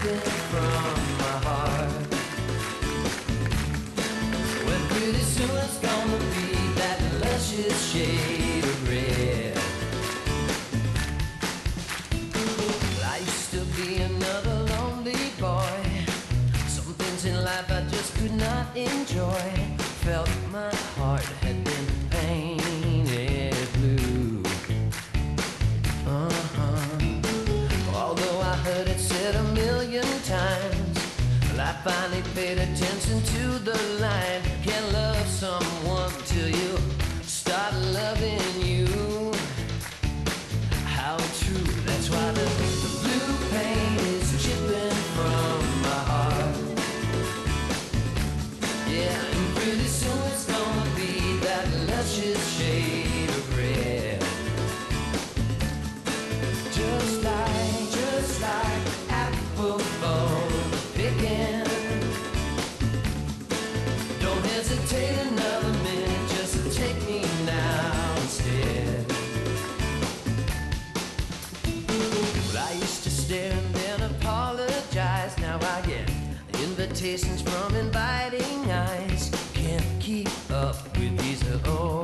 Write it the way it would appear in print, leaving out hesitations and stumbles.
dripping from my heart. Well, pretty soon it's gonna be that luscious shade of red. I used to be another lonely boy. Some things in life I just could not enjoy. Felt my heart had been painted blue. Although I heard it said a million times, well, I finally paid attention to the line. Can't love someone till you start loving you. How true, that's why the blue paint is chipping from my heart. Yeah, and pretty soon it's gonna be that luscious shade of red. Just like apple for picking. Don't hesitate another minute, just take me now instead. Well, I used to stare and then apologize. Now I get invitations from inviting eyes. Can't keep up with these